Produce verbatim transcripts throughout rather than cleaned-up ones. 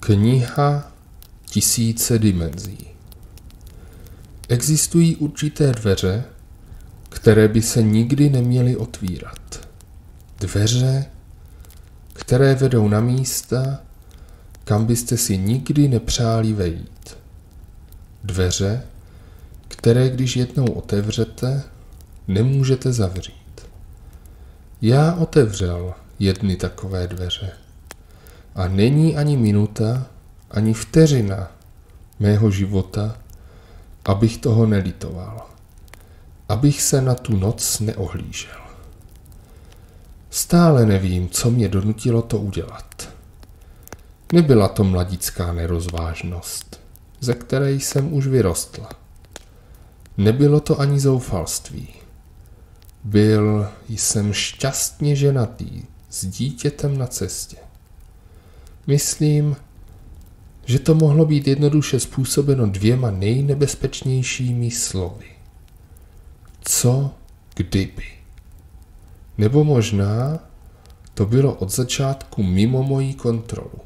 Kniha tisíce dimenzí. Existují určité dveře, které by se nikdy neměly otvírat. Dveře, které vedou na místa, kam byste si nikdy nepřáli vejít. Dveře, které když jednou otevřete, nemůžete zavřít. Já otevřel jedny takové dveře. A není ani minuta, ani vteřina mého života, abych toho nelitoval. Abych se na tu noc neohlížel. Stále nevím, co mě donutilo to udělat. Nebyla to mladická nerozvážnost, ze které jsem už vyrostla. Nebylo to ani zoufalství. Byl jsem šťastně ženatý s dítětem na cestě. Myslím, že to mohlo být jednoduše způsobeno dvěma nejnebezpečnějšími slovy. Co kdyby? Nebo možná to bylo od začátku mimo moji kontrolu.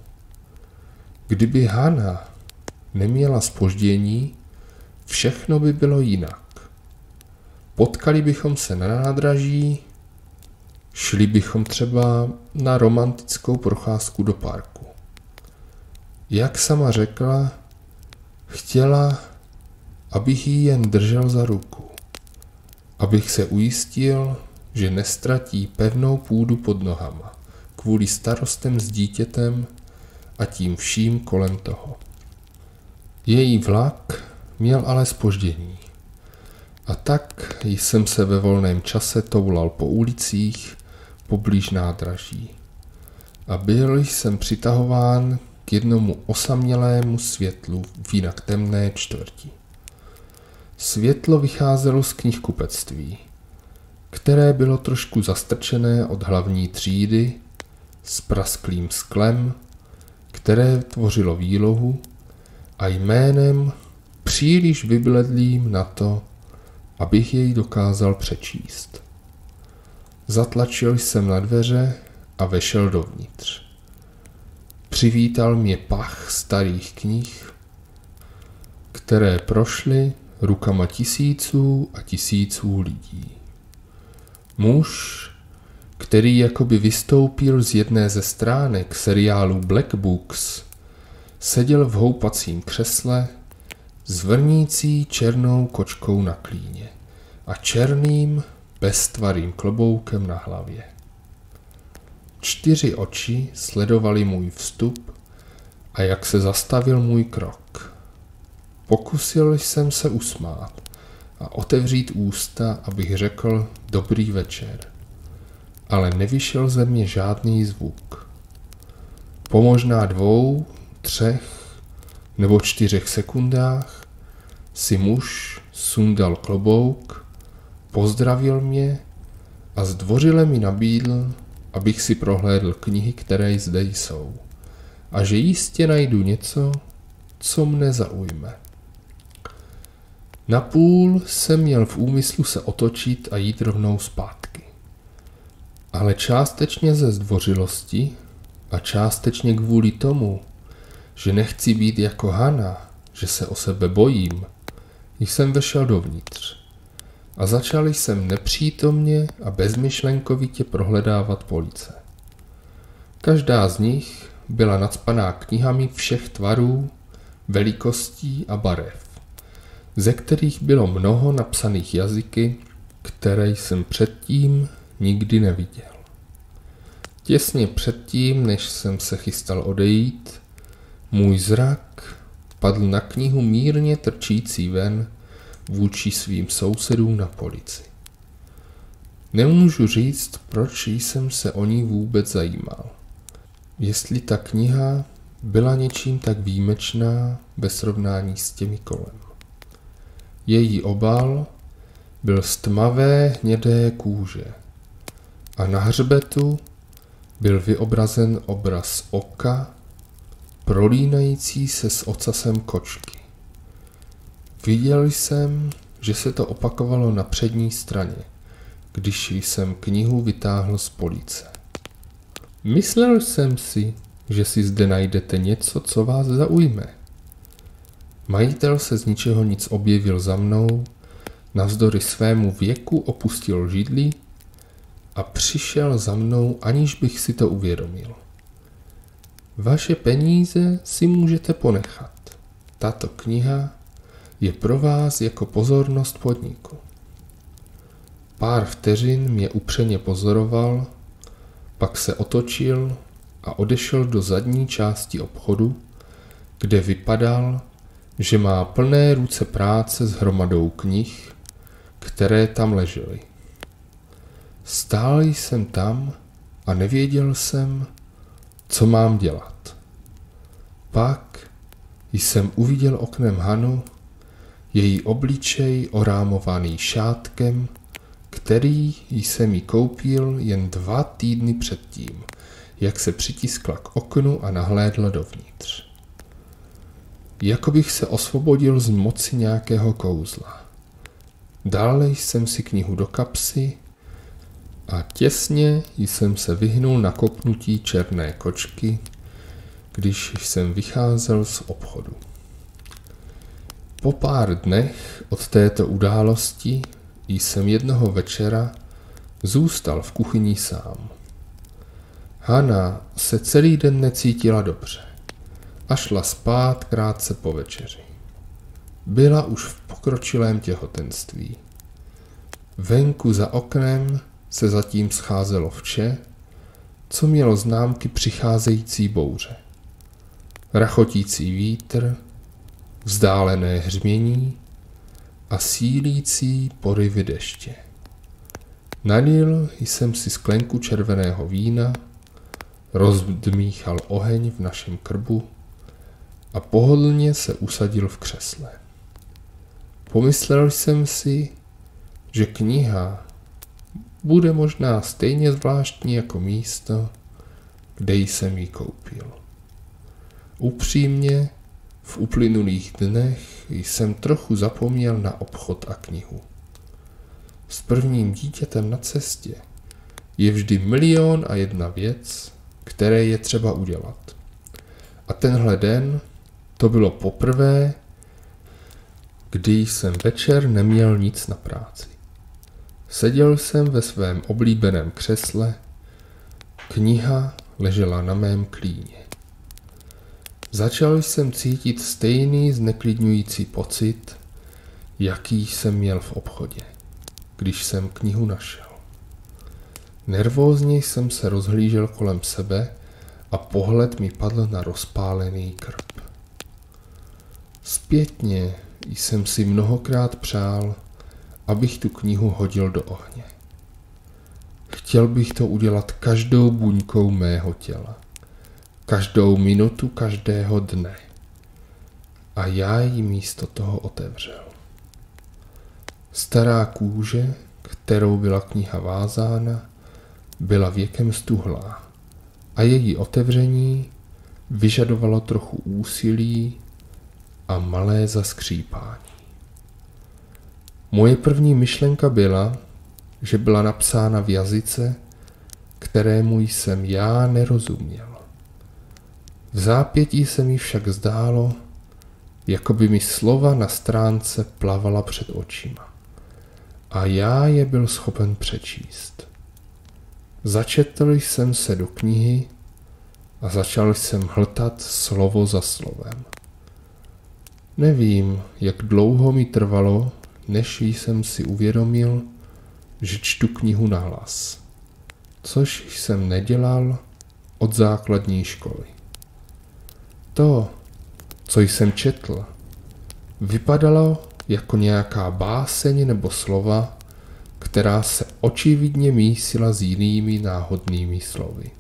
Kdyby Hana neměla zpoždění, všechno by bylo jinak. Potkali bychom se na nádraží, šli bychom třeba na romantickou procházku do parku. Jak sama řekla, chtěla, abych ji jen držel za ruku. Abych se ujistil, že nestratí pevnou půdu pod nohama kvůli starostem s dítětem a tím vším kolem toho. Její vlak měl ale zpoždění. A tak jsem se ve volném čase toulal po ulicích poblíž nádraží. A byl jsem přitahován k jednomu osamělému světlu v jinak temné čtvrti. Světlo vycházelo z knihkupectví, které bylo trošku zastrčené od hlavní třídy s prasklým sklem, které tvořilo výlohu a jménem příliš vybledlým na to, abych jej dokázal přečíst. Zatlačil jsem na dveře a vešel dovnitř. Přivítal mě pach starých knih, které prošly rukama tisíců a tisíců lidí. Muž, který jakoby vystoupil z jedné ze stránek seriálu Black Books, seděl v houpacím křesle s vrnící černou kočkou na klíně a černým beztvarým kloboukem na hlavě. Čtyři oči sledovaly můj vstup a jak se zastavil můj krok. Pokusil jsem se usmát a otevřít ústa, abych řekl dobrý večer, ale nevyšel ze mě žádný zvuk. Po možná dvou, třech nebo čtyřech sekundách si muž sundal klobouk, pozdravil mě a zdvořile mi nabídl, abych si prohlédl knihy, které zde jsou, a že jistě najdu něco, co mne zaujme. Napůl jsem měl v úmyslu se otočit a jít rovnou zpátky. Ale částečně ze zdvořilosti a částečně kvůli tomu, že nechci být jako Hana, že se o sebe bojím, jsem vešel dovnitř a začal jsem nepřítomně a bezmyšlenkovitě prohledávat police. Každá z nich byla nacpaná knihami všech tvarů, velikostí a barev, ze kterých bylo mnoho napsaných jazyky, které jsem předtím nikdy neviděl. Těsně předtím, než jsem se chystal odejít, můj zrak padl na knihu mírně trčící ven vůči svým sousedům na polici. Nemůžu říct, proč jsem se o ní vůbec zajímal. Jestli ta kniha byla něčím tak výjimečná ve srovnání s těmi kolem. Její obal byl z tmavé hnědé kůže a na hřbetu byl vyobrazen obraz oka, prolínající se s ocasem kočky. Viděl jsem, že se to opakovalo na přední straně, když jsem knihu vytáhl z police. Myslel jsem si, že si zde najdete něco, co vás zaujme. Majitel se z ničeho nic objevil za mnou, navzdory svému věku opustil židli a přišel za mnou, aniž bych si to uvědomil. Vaše peníze si můžete ponechat. Tato kniha je pro vás jako pozornost podniku. Pár vteřin mě upřeně pozoroval, pak se otočil a odešel do zadní části obchodu, kde vypadal, že má plné ruce práce s hromadou knih, které tam ležely. Stál jsem tam a nevěděl jsem, co mám dělat. Pak jsem uviděl oknem Hanu, její obličej orámovaný šátkem, který jsem jí koupil jen dva týdny předtím, jak se přitiskla k oknu a nahlédla dovnitř. Jako bych se osvobodil z moci nějakého kouzla. Dále jsem si knihu do kapsy a těsně jsem se vyhnul na kopnutí černé kočky, když jsem vycházel z obchodu. Po pár dnech od této události jsem jednoho večera zůstal v kuchyni sám. Hana se celý den necítila dobře a šla spát krátce po večeři. Byla už v pokročilém těhotenství. Venku za oknem se zatím scházelo vše, co mělo známky přicházející bouře. Rachotící vítr, vzdálené hřmění a sílící poryvy deště. Nalil jsem si sklenku červeného vína, rozdmíchal oheň v našem krbu a pohodlně se usadil v křesle. Pomyslel jsem si, že kniha bude možná stejně zvláštní jako místo, kde jsem ji koupil. Upřímně, v uplynulých dnech jsem trochu zapomněl na obchod a knihu. S prvním dítětem na cestě je vždy milion a jedna věc, které je třeba udělat. A tenhle den to bylo poprvé, kdy jsem večer neměl nic na práci. Seděl jsem ve svém oblíbeném křesle, kniha ležela na mém klíně. Začal jsem cítit stejný zneklidňující pocit, jaký jsem měl v obchodě, když jsem knihu našel. Nervózně jsem se rozhlížel kolem sebe a pohled mi padl na rozpálený krb. Zpětně jsem si mnohokrát přál, abych tu knihu hodil do ohně. Chtěl bych to udělat každou buňkou mého těla, každou minutu každého dne. A já ji místo toho otevřel. Stará kůže, kterou byla kniha vázána, byla věkem stuhlá a její otevření vyžadovalo trochu úsilí a malé zaskřípání. Moje první myšlenka byla, že byla napsána v jazyce, kterému jsem já nerozuměl. V zápětí se mi však zdálo, jako by mi slova na stránce plavala před očima. A já je byl schopen přečíst. Začetl jsem se do knihy a začal jsem hltat slovo za slovem. Nevím, jak dlouho mi trvalo, než jsem si uvědomil, že čtu knihu nahlas, což jsem nedělal od základní školy. To, co jsem četl, vypadalo jako nějaká báseň nebo slova, která se očividně mísila s jinými náhodnými slovy.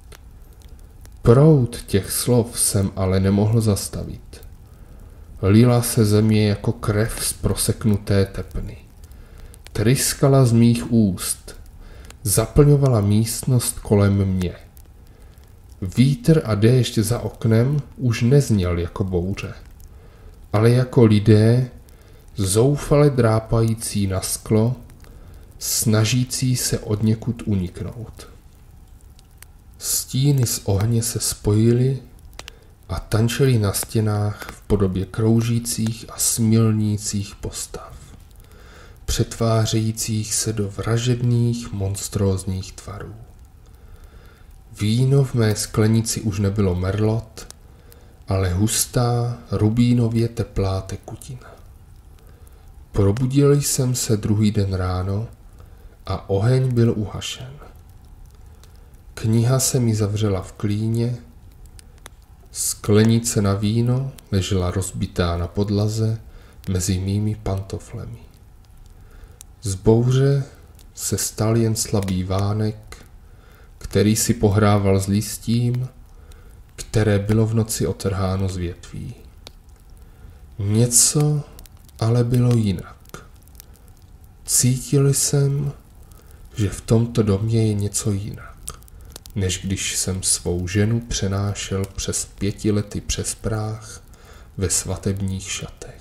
Proud těch slov jsem ale nemohl zastavit. Lila se ze mě jako krev z proseknuté tepny. Tryskala z mých úst, zaplňovala místnost kolem mě. Vítr a déšť za oknem už nezněl jako bouře, ale jako lidé, zoufale drápající na sklo, snažící se odněkud uniknout. Stíny z ohně se spojily a tančily na stěnách v podobě kroužících a smilnících postav, přetvářejících se do vražedných monstrózních tvarů. Víno v mé sklenici už nebylo merlot, ale hustá, rubínově teplá tekutina. Probudil jsem se druhý den ráno a oheň byl uhašen. Kniha se mi zavřela v klíně, sklenice na víno ležela rozbitá na podlaze mezi mými pantoflemi. Z bouře se stal jen slabý vánek, který si pohrával s listím, které bylo v noci otrháno z větví. Něco ale bylo jinak. Cítil jsem, že v tomto domě je něco jinak, než když jsem svou ženu přenášel přes pěti lety přes práh ve svatebních šatech.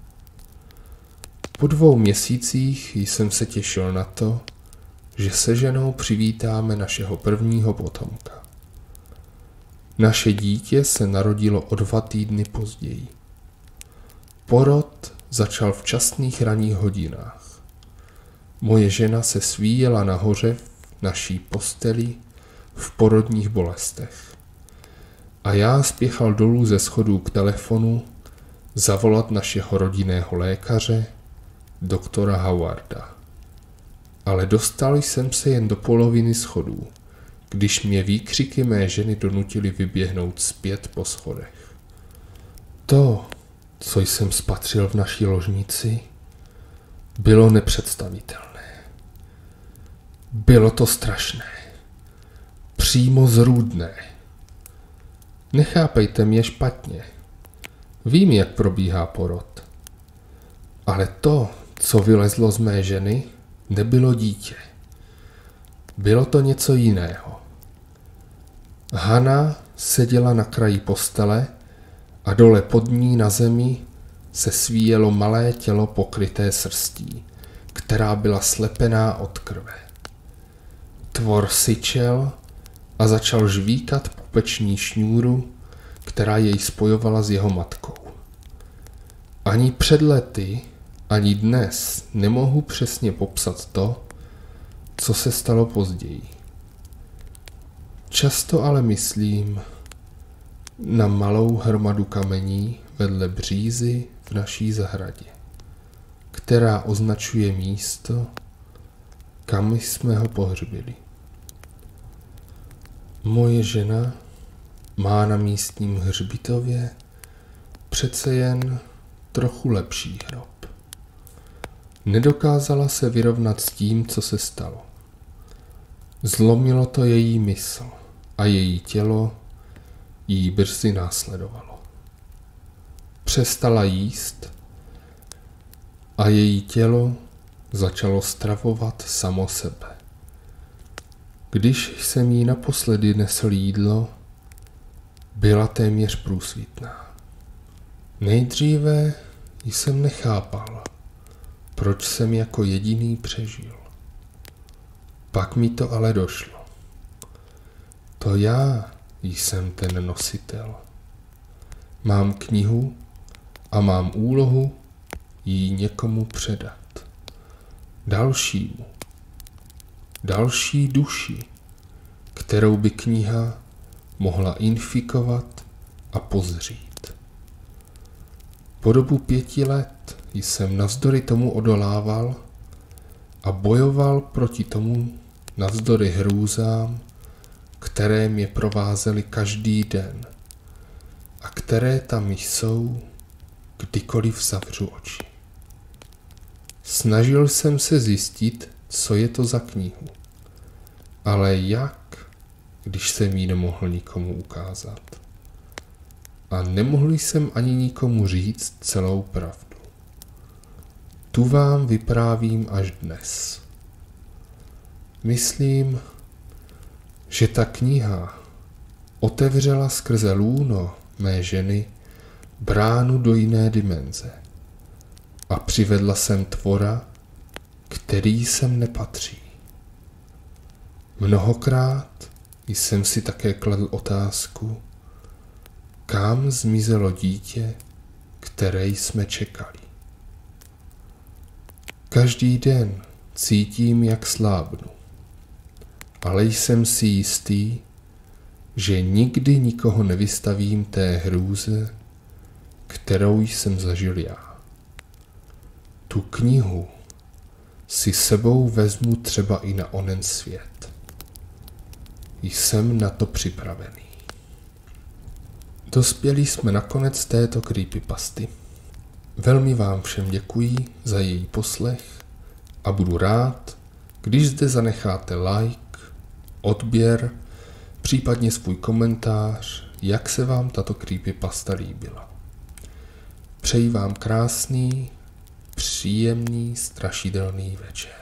Po dvou měsících jsem se těšil na to, že se ženou přivítáme našeho prvního potomka. Naše dítě se narodilo o dva týdny později. Porod začal v časných ranních hodinách. Moje žena se svíjela nahoře v naší posteli v porodních bolestech. A já spěchal dolů ze schodů k telefonu zavolat našeho rodinného lékaře, doktora Howarda. Ale dostal jsem se jen do poloviny schodů, když mě výkřiky mé ženy donutily vyběhnout zpět po schodech. To, co jsem spatřil v naší ložnici, bylo nepředstavitelné. Bylo to strašné. Přímo zrůdné. Nechápejte mě špatně. Vím, jak probíhá porod. Ale to, co vylezlo z mé ženy, nebylo dítě. Bylo to něco jiného. Hana seděla na kraji postele a dole pod ní na zemi se svíjelo malé tělo pokryté srstí, která byla slepená od krve. Tvor syčel a začal žvíkat pupeční šňůru, která jej spojovala s jeho matkou. Ani před lety, ani dnes nemohu přesně popsat to, co se stalo později. Často ale myslím na malou hromadu kamení vedle břízy v naší zahradě, která označuje místo, kam jsme ho pohřbili. Moje žena má na místním hřbitově přece jen trochu lepší hrob. Nedokázala se vyrovnat s tím, co se stalo. Zlomilo to její mysl a její tělo jí brzy následovalo. Přestala jíst a její tělo začalo stravovat samo sebe. Když jsem jí naposledy nesl jídlo, byla téměř průsvitná. Nejdříve jsem nechápal, proč jsem jako jediný přežil. Pak mi to ale došlo. To já jsem ten nositel. Mám knihu a mám úlohu ji někomu předat. Dalšímu. Další duši, kterou by kniha mohla infikovat a pozřít. Po dobu pěti let jsem navzdory tomu odolával a bojoval proti tomu navzdory hrůzám, které mě provázely každý den a které tam jsou, kdykoliv zavřu oči. Snažil jsem se zjistit, co je to za knihu, ale jak, když jsem ji nemohl nikomu ukázat. A nemohl jsem ani nikomu říct celou pravdu. Tu vám vyprávím až dnes. Myslím, že ta kniha otevřela skrze lůno mé ženy bránu do jiné dimenze a přivedla sem tvora, který sem nepatří. Mnohokrát jsem si také kladl otázku, kam zmizelo dítě, které jsme čekali. Každý den cítím, jak slábnu, ale jsem si jistý, že nikdy nikoho nevystavím té hrůze, kterou jsem zažil já. Tu knihu si sebou vezmu třeba i na onen svět. Jsem na to připravený. Dospěli jsme na konec této creepypasty. Velmi vám všem děkuji za její poslech a budu rád, když zde zanecháte like, odběr, případně svůj komentář, jak se vám tato creepypasta líbila. Přeji vám krásný, příjemný, strašidelný večer.